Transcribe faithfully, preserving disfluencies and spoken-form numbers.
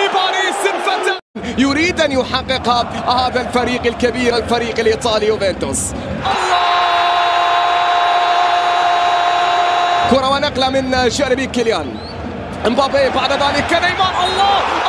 لباريس الفتى يريد أن يحققها هذا الفريق الكبير، الفريق الإيطالي يوفنتوس. كرة ونقلة من جيرمي كيليان امبابي، بعد ذلك نيمار. الله